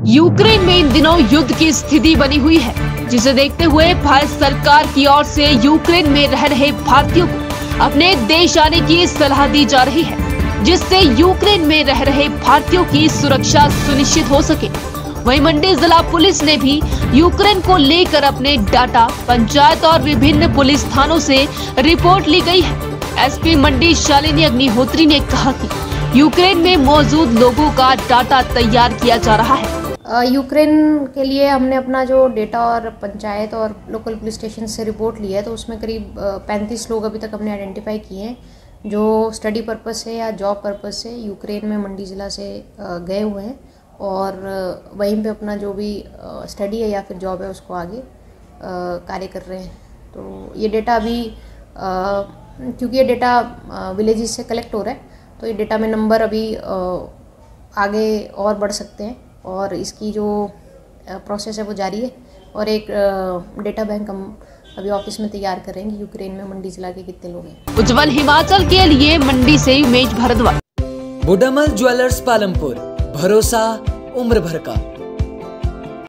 Ukraine में इन दिनों युद्ध की स्थिति बनी हुई है, जिसे देखते हुए भारत सरकार की ओर से यूक्रेन में रह रहे भारतीयों को अपने देश आने की सलाह दी जा रही है, जिससे यूक्रेन में रह रहे भारतीयों की सुरक्षा सुनिश्चित हो सके। वहीं मंडी जिला पुलिस ने भी यूक्रेन को लेकर अपने डाटा, पंचायत और विभिन्न पुलिस थानों से रिपोर्ट ली गई है। एसपी मंडी शालिनी अग्निहोत्री ने कहा कि यूक्रेन में मौजूद लोगों का डाटा तैयार किया जा रहा है। यूक्रेन के लिए हमने अपना जो डेटा और पंचायत और लोकल पुलिस स्टेशन से रिपोर्ट लिया है, तो उसमें करीब 35 लोग अभी तक हमने आइडेंटिफाई किए हैं जो स्टडी पर्पस से या जॉब पर्पस से यूक्रेन में मंडी ज़िला से गए हुए हैं और वहीं पे अपना जो भी स्टडी है या फिर जॉब है उसको आगे कार्य कर रहे हैं। तो ये डेटा अभी क्योंकि ये डेटा विलेजेस से कलेक्ट हो रहा है, तो ये डेटा में नंबर अभी आगे और बढ़ सकते हैं और इसकी जो प्रोसेस है वो जारी है। और एक डेटा बैंक हम अभी ऑफिस में तैयार करेंगे यूक्रेन में मंडी जिला के कितने लोग हैं। उज्जवल हिमाचल के लिए मंडी से उमेश भारद्वाज। बुडामल ज्वेलर्स पालमपुर, भरोसा उम्र भर का।